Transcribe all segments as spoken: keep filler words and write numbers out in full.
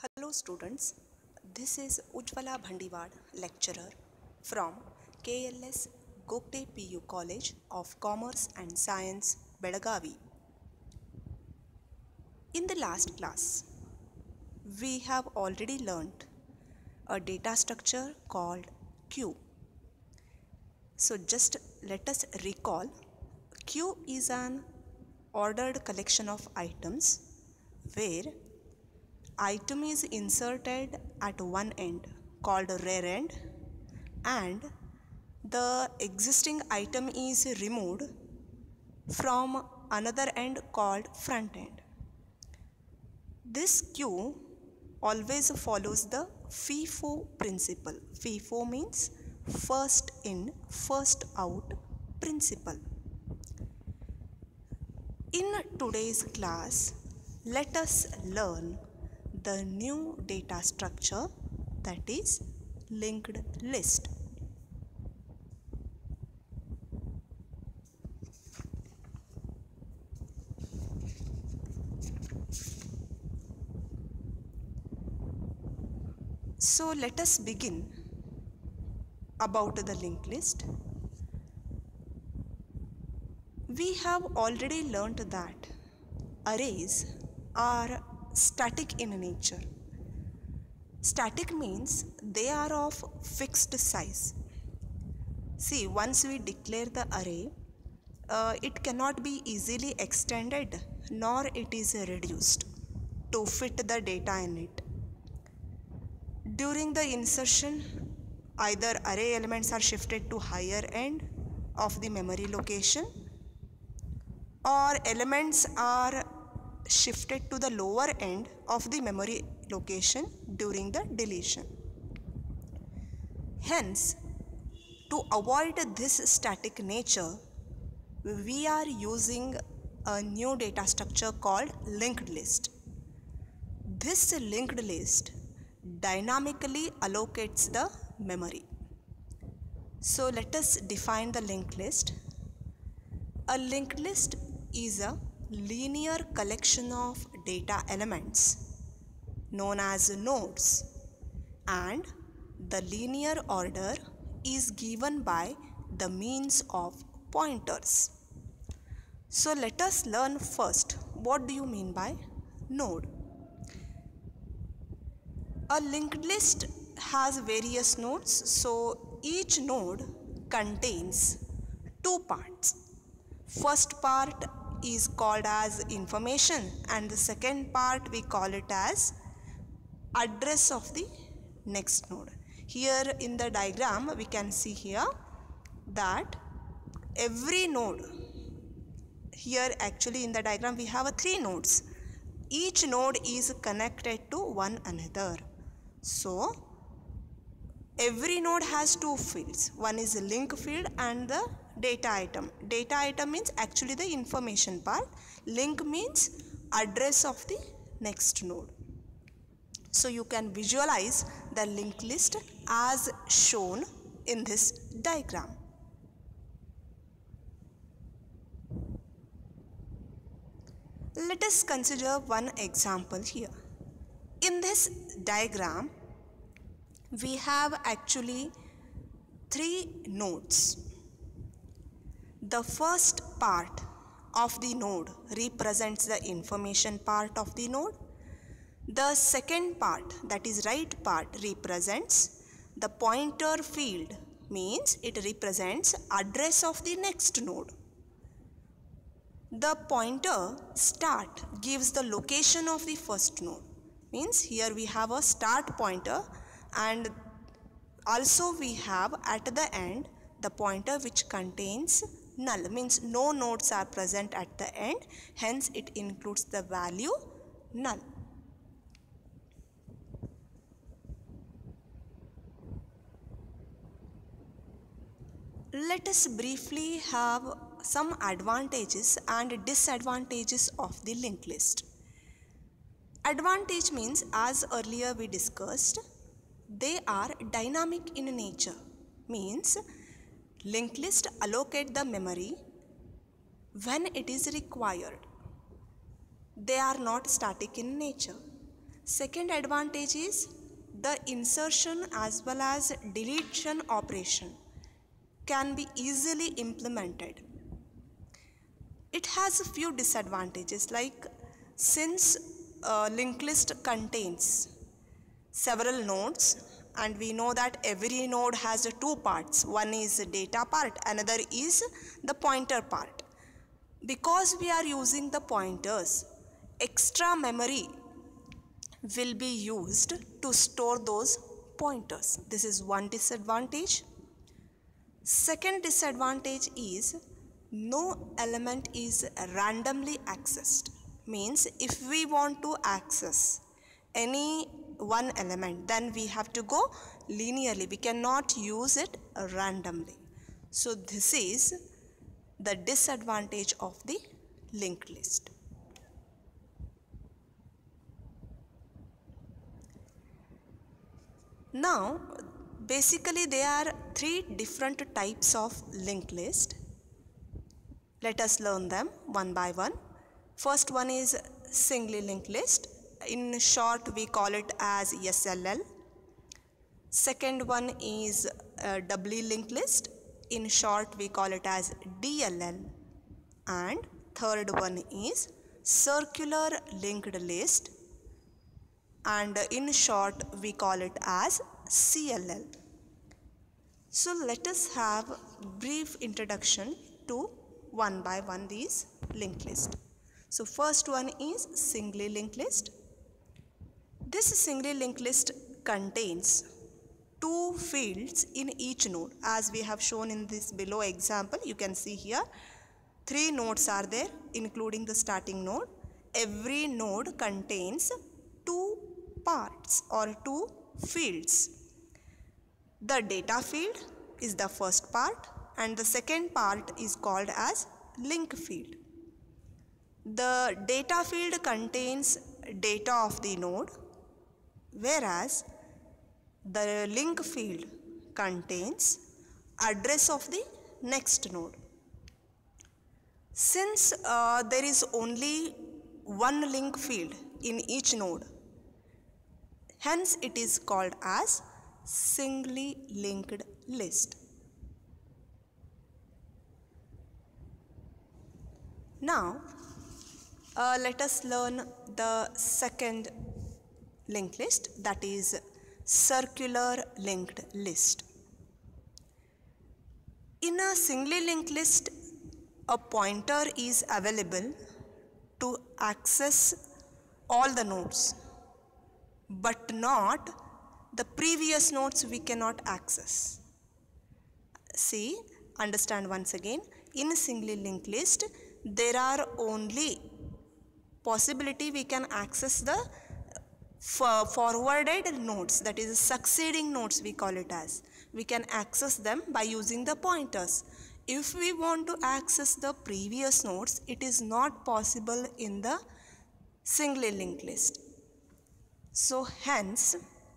Hello students, this is Ujjwala Bhandiwad, lecturer from K L S Gogte P U College of Commerce and Science, Belagavi. In the last class, we have already learnt a data structure called queue. So just let us recall, queue is an ordered collection of items where item is inserted at one end called rear end and the existing item is removed from another end called front end. This queue always follows the FIFO principle. FIFO means first in, first out principle. In today's class, let us learn the new data structure, that is linked list. So let us begin about the linked list. We have already learnt that arrays are static in nature. Static means they are of fixed size. See, once we declare the array, uh, it cannot be easily extended nor it is reduced to fit the data in it. During the insertion, either array elements are shifted to higher end of the memory location or elements are shifted to the lower end of the memory location during the deletion. Hence, to avoid this static nature, we are using a new data structure called linked list. This linked list dynamically allocates the memory. So let us define the linked list. A linked list is a linear collection of data elements known as nodes, and the linear order is given by the means of pointers. So let us learn first, what do you mean by node? A linked list has various nodes, so each node contains two parts. First part is called as information and the second part we call it as address of the next node. Here in the diagram we can see here that every node, here actually in the diagram we have a three nodes. Each node is connected to one another. So every node has two fields. One is a link field and the data item. Data item means actually the information part. Link means address of the next node. So you can visualize the linked list as shown in this diagram. Let us consider one example here. In this diagram, we have actually three nodes. The first part of the node represents the information part of the node. The second part, that is right part, represents the pointer field, means it represents address of the next node. The pointer start gives the location of the first node, means here we have a start pointer, and also we have at the end the pointer which contains null, means no nodes are present at the end, hence it includes the value null. Let us briefly have some advantages and disadvantages of the linked list. Advantage means, as earlier we discussed, they are dynamic in nature, means linked list allocate the memory when it is required. They are not static in nature. Second advantage is the insertion as well as deletion operation can be easily implemented. It has a few disadvantages, like since a linked list contains several nodes, and we know that every node has two parts. One is the data part, another is the pointer part. Because we are using the pointers, extra memory will be used to store those pointers. This is one disadvantage. Second disadvantage is no element is randomly accessed. Means if we want to access any one element, then we have to go linearly. We cannot use it randomly. So this is the disadvantage of the linked list. Now, basically there are three different types of linked list. Let us learn them one by one. First one is singly linked list. In short, we call it as S L L. Second one is a doubly linked list. In short, we call it as D L L. And third one is circular linked list. And in short, we call it as C L L. So let us have brief introduction to one by one these linked list. So first one is singly linked list. This singly linked list contains two fields in each node. As we have shown in this below example, you can see here three nodes are there, including the starting node. Every node contains two parts or two fields. The data field is the first part, and the second part is called as link field. The data field contains data of the node, whereas the link field contains address of the next node. Since uh, there is only one link field in each node, hence it is called as singly linked list. Now, uh, let us learn the second linked list, that is circular linked list. In a singly linked list, a pointer is available to access all the nodes, but not the previous nodes we cannot access. See, understand once again, in a singly linked list, there are only possibility we can access the forwarded nodes, that is succeeding nodes we call it as. We can access them by using the pointers. If we want to access the previous nodes, it is not possible in the singly linked list. So hence,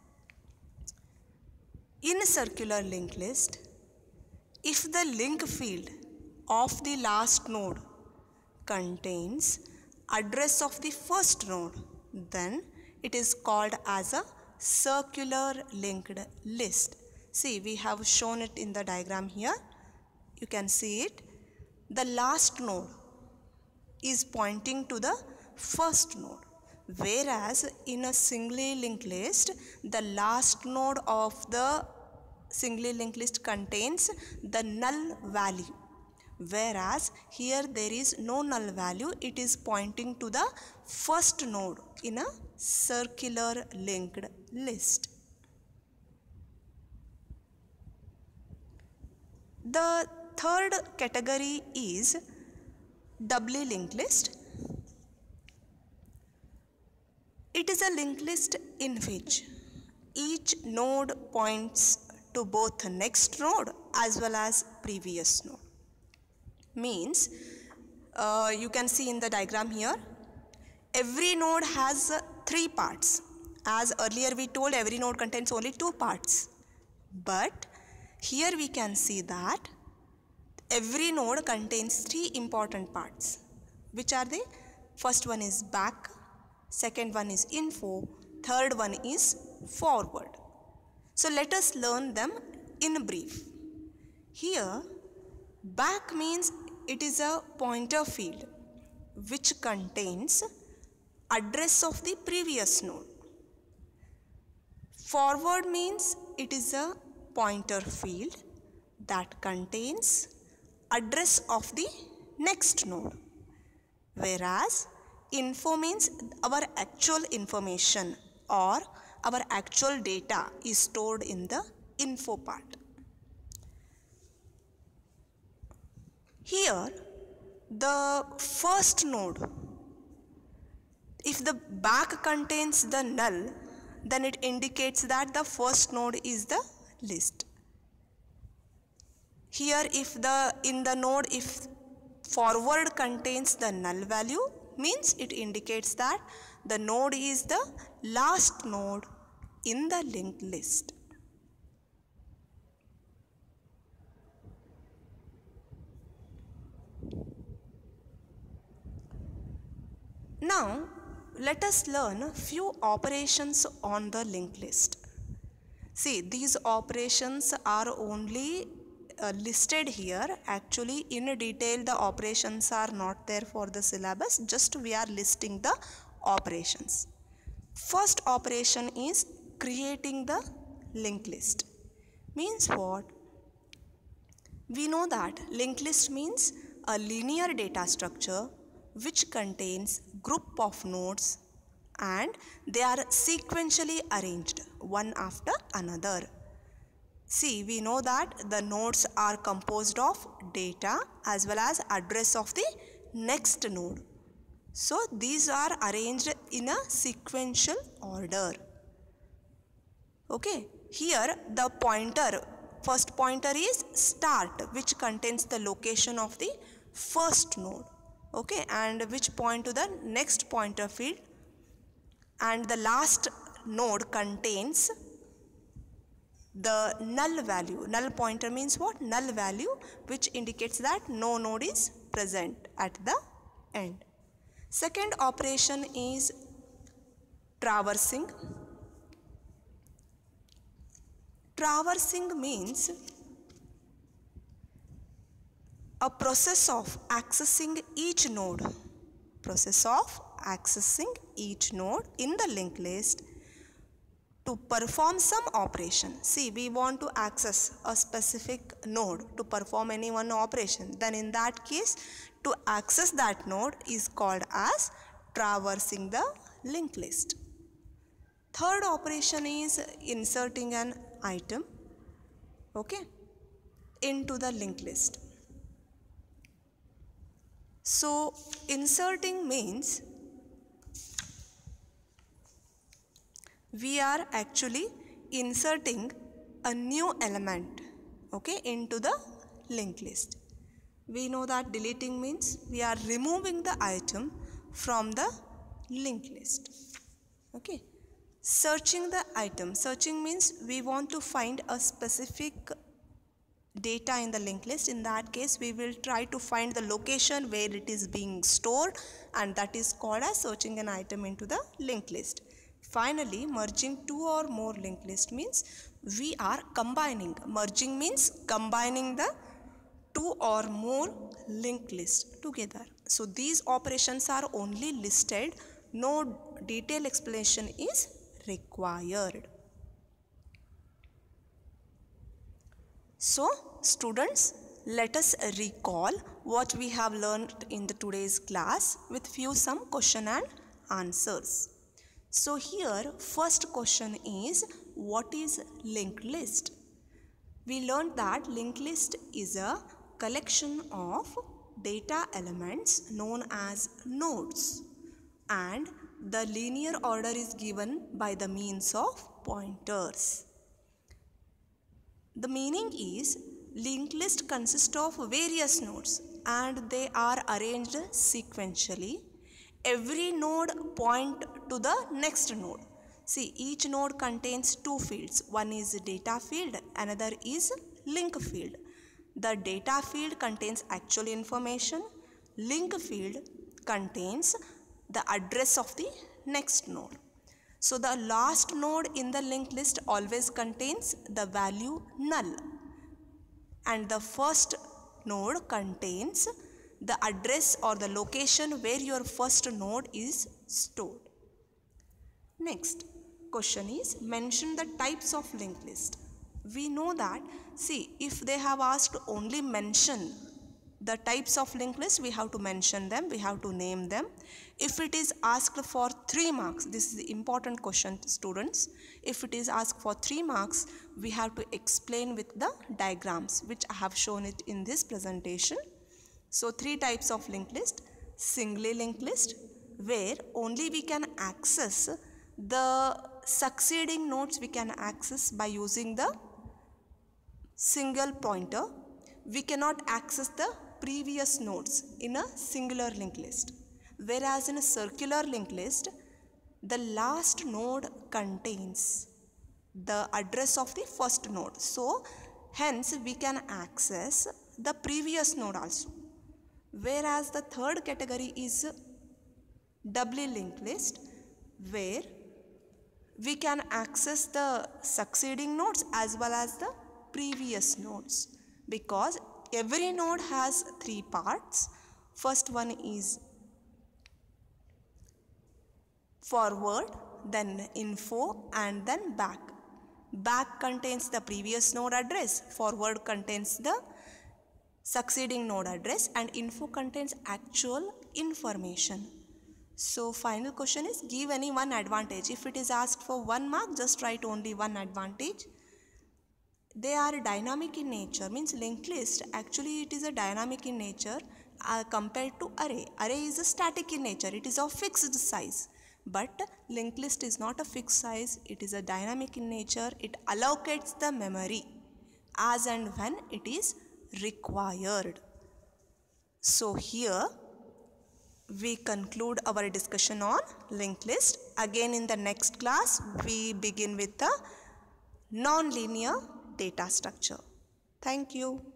in a circular linked list, if the link field of the last node contains address of the first node, then it is called as a circular linked list. See, we have shown it in the diagram here. You can see it. The last node is pointing to the first node, whereas in a singly linked list, the last node of the singly linked list contains the null value, whereas here there is no null value, it is pointing to the first node in a circular linked list. The third category is doubly linked list. It is a linked list in which each node points to both the next node as well as previous node. Means, uh, you can see in the diagram here, every node has uh, three parts. As earlier we told, every node contains only two parts. But here we can see that every node contains three important parts. Which are they? First one is back, second one is info, third one is forward. So let us learn them in brief. Here, back means it is a pointer field which contains address of the previous node. Forward means it is a pointer field that contains address of the next node. Whereas info means our actual information or our actual data is stored in the info part. Here, the first node, if the back contains the null, then it indicates that the first node is the list. Here, if the in the node, if forward contains the null value, means it indicates that the node is the last node in the linked list. Now, let us learn few operations on the linked list. See, these operations are only uh, listed here. Actually, in detail, the operations are not there for the syllabus. Just we are listing the operations. First operation is creating the linked list. Means what? We know that linked list means a linear data structure which contains group of nodes and they are sequentially arranged one after another. See, we know that the nodes are composed of data as well as address of the next node. So these are arranged in a sequential order. Okay, here the pointer, first pointer is start, which contains the location of the first node. Okay, and which point to the next pointer field, and the last node contains the null value. Null pointer means what? Null value, which indicates that no node is present at the end. Second operation is traversing. Traversing means a process of accessing each node, process of accessing each node in the linked list to perform some operation. See, we want to access a specific node to perform any one operation. Then in that case, to access that node is called as traversing the linked list. Third operation is inserting an item, okay, into the linked list. So inserting means we are actually inserting a new element, okay, into the linked list. We know that deleting means we are removing the item from the linked list. Okay. Searching the item. Searching means we want to find a specific data in the linked list. In that case, we will try to find the location where it is being stored, and that is called as searching an item into the linked list. Finally, merging two or more linked list means we are combining. Merging means combining the two or more linked list together. So these operations are only listed. No detailed explanation is required. So students, let us recall what we have learned in the today's class with few some question and answers. So here first question is, what is linked list? We learned that linked list is a collection of data elements known as nodes, and the linear order is given by the means of pointers. The meaning is linked list consists of various nodes and they are arranged sequentially. Every node point to the next node. See, each node contains two fields. One is data field, another is link field. The data field contains actual information. Link field contains the address of the next node. So the last node in the linked list always contains the value null, and the first node contains the address or the location where your first node is stored. Next question is, mention the types of linked list. We know that, see, if they have asked only mention the types of linked list, we have to mention them, we have to name them. If it is asked for three marks, this is the important question, students. If it is asked for three marks, we have to explain with the diagrams, which I have shown it in this presentation. So three types of linked list: singly linked list, where only we can access the succeeding nodes, we can access by using the single pointer. We cannot access the previous nodes in a singular linked list. Whereas in a circular linked list, the last node contains the address of the first node. So hence we can access the previous node also. Whereas the third category is doubly linked list, where we can access the succeeding nodes as well as the previous nodes, because every node has three parts. First one is forward, then info, and then back. Back contains the previous node address, forward contains the succeeding node address, and info contains actual information. So final question is, give any one advantage. If it is asked for one mark, just write only one advantage. They are dynamic in nature, means linked list actually it is a dynamic in nature uh, compared to array. Array is a static in nature, it is of fixed size. But linked list is not a fixed size, it is a dynamic in nature. It allocates the memory as and when it is required. So here we conclude our discussion on linked list. Again in the next class we begin with the non-linear data structure. Thank you.